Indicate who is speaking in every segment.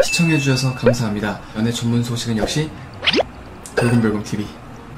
Speaker 1: 시청해주셔서 감사합니다. 연애 전문 소식은 역시 돌곰별곰TV.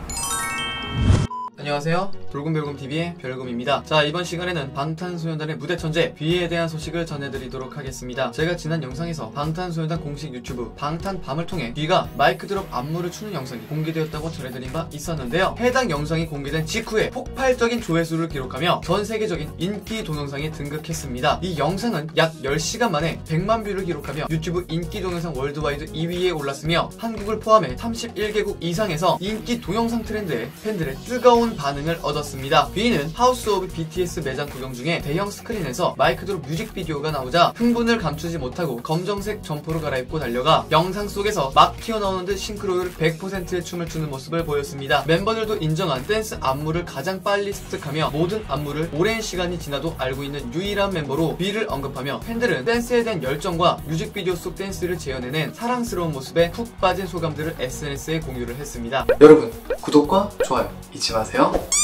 Speaker 1: 안녕하세요, 돌곰별곰TV의 별곰입니다. 자, 이번 시간에는 방탄소년단의 무대천재 V에 대한 소식을 전해드리도록 하겠습니다. 제가 지난 영상에서 방탄소년단 공식 유튜브 방탄밤을 통해 V가 마이크 드롭 안무를 추는 영상이 공개되었다고 전해드린 바 있었는데요. 해당 영상이 공개된 직후에 폭발적인 조회수를 기록하며 전 세계적인 인기 동영상에 등극했습니다. 이 영상은 약 10시간 만에 100만 뷰를 기록하며 유튜브 인기 동영상 월드와이드 2위에 올랐으며 한국을 포함해 31개국 이상에서 인기 동영상 트렌드에 팬들의 뜨거운 반응을 얻었습니다. V는 하우스 오브 BTS 매장 구경 중에 대형 스크린에서 마이크 드롭 뮤직비디오가 나오자 흥분을 감추지 못하고 검정색 점퍼로 갈아입고 달려가 영상 속에서 막 튀어나오는 듯 싱크로율 100%의 춤을 추는 모습을 보였습니다. 멤버들도 인정한 댄스 안무를 가장 빨리 습득하며 모든 안무를 오랜 시간이 지나도 알고 있는 유일한 멤버로 V를 언급하며 팬들은 댄스에 대한 열정과 뮤직비디오 속 댄스를 재현해낸 사랑스러운 모습에 푹 빠진 소감들을 SNS에 공유를 했습니다. 여러분, 구독과 좋아요 잊지 마세요.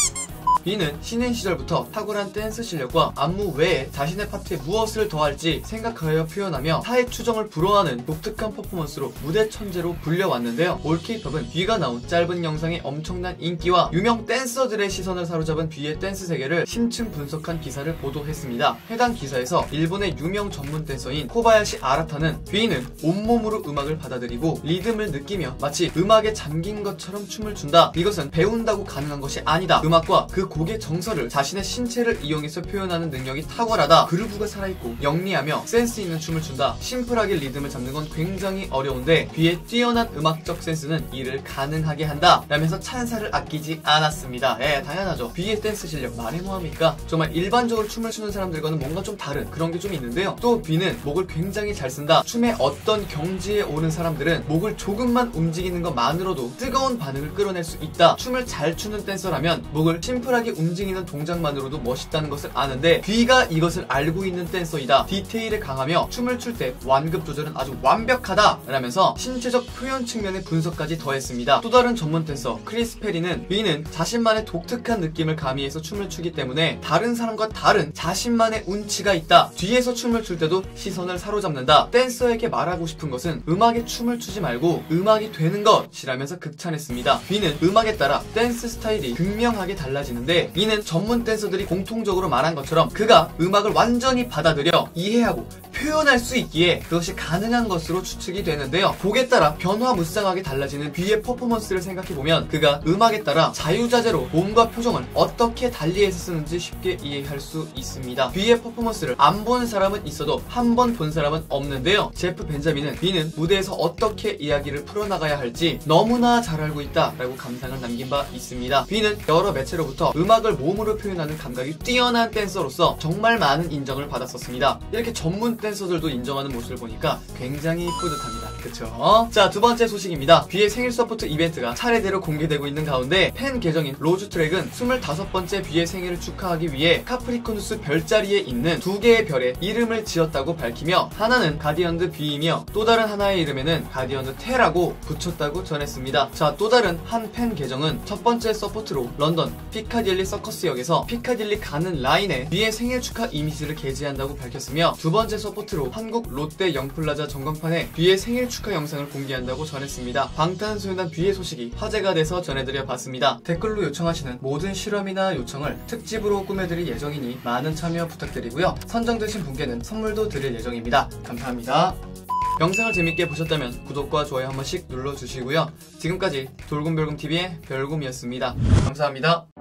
Speaker 1: V는 신인 시절부터 탁월한 댄스 실력과 안무 외에 자신의 파트에 무엇을 더할지 생각하여 표현하며 타의 추정을 불허하는 독특한 퍼포먼스로 무대 천재로 불려왔는데요. 올 K-팝은 V가 나온 짧은 영상의 엄청난 인기와 유명 댄서들의 시선을 사로잡은 V의 댄스 세계를 심층 분석한 기사를 보도했습니다. 해당 기사에서 일본의 유명 전문 댄서인 코바야시 아라타는 V는 온몸으로 음악을 받아들이고 리듬을 느끼며 마치 음악에 잠긴 것처럼 춤을 춘다. 이것은 배운다고 가능한 것이 아니다. 음악과 그 곡의 정서를 자신의 신체를 이용해서 표현하는 능력이 탁월하다. 그루브가 살아있고 영리하며 센스 있는 춤을 춘다. 심플하게 리듬을 잡는 건 굉장히 어려운데 V의 뛰어난 음악적 센스는 이를 가능하게 한다 라면서 찬사를 아끼지 않았습니다. 당연하죠. V의 댄스 실력 말해 뭐합니까? 정말 일반적으로 춤을 추는 사람들과는 뭔가 좀 다른 그런 게 좀 있는데요. 또 V는 목을 굉장히 잘 쓴다. 춤의 어떤 경지에 오른 사람들은 목을 조금만 움직이는 것만으로도 뜨거운 반응을 끌어낼 수 있다. 춤을 잘 추는 댄서라면 목을 심플하게 움직이는 동작만으로도 멋있다는 것을 아는데 V가 이것을 알고 있는 댄서이다. 디테일에 강하며 춤을 출 때 완급 조절은 아주 완벽하다 라면서 신체적 표현 측면의 분석까지 더했습니다. 또 다른 전문 댄서 크리스 페리는 V는 자신만의 독특한 느낌을 가미해서 춤을 추기 때문에 다른 사람과 다른 자신만의 운치가 있다. 뒤에서 춤을 출 때도 시선을 사로잡는다. 댄서에게 말하고 싶은 것은 음악에 춤을 추지 말고 음악이 되는 것이라면서 극찬했습니다. V는 음악에 따라 댄스 스타일이 극명하게 달라지는데 이는 전문 댄서들이 공통적으로 말한 것처럼 그가 음악을 완전히 받아들여 이해하고 표현할 수 있기에 그것이 가능한 것으로 추측이 되는데요. 곡에 따라 변화무쌍하게 달라지는 V의 퍼포먼스를 생각해보면 그가 음악에 따라 자유자재로 몸과 표정을 어떻게 달리해서 쓰는지 쉽게 이해할 수 있습니다. V의 퍼포먼스를 안 본 사람은 있어도 한 번 본 사람은 없는데요. 제프 벤자민은 V는 무대에서 어떻게 이야기를 풀어나가야 할지 너무나 잘 알고 있다 라고 감상을 남긴 바 있습니다. V는 여러 매체로부터 음악을 몸으로 표현하는 감각이 뛰어난 댄서로서 정말 많은 인정을 받았었습니다. 이렇게 전문 댄서들도 인정하는 모습을 보니까 굉장히 뿌듯합니다. 그쵸? 자, 두 번째 소식입니다. V의 생일 서포트 이벤트가 차례대로 공개되고 있는 가운데 팬 계정인 로즈트랙은 25번째 V의 생일을 축하하기 위해 카프리코누스 별자리에 있는 두 개의 별에 이름을 지었다고 밝히며 하나는 가디언드 V이며 또 다른 하나의 이름에는 가디언드 테라고 붙였다고 전했습니다. 자, 또 다른 한 팬 계정은 첫 번째 서포트로 런던 피카딜리 서커스역에서 피카딜리 가는 라인에 V의 생일 축하 이미지를 게재한다고 밝혔으며 두 번째 서포트로 한국 롯데 영플라자 전광판에 V의 생일 축하 영상을 공개한다고 전했습니다. 방탄소년단 V의 소식이 화제가 돼서 전해드려 봤습니다. 댓글로 요청하시는 모든 실험이나 요청을 특집으로 꾸며드릴 예정이니 많은 참여 부탁드리고요. 선정되신 분께는 선물도 드릴 예정입니다. 감사합니다. 영상을 재밌게 보셨다면 구독과 좋아요 한 번씩 눌러주시고요. 지금까지 돌곰별곰TV의 별곰이었습니다. 감사합니다.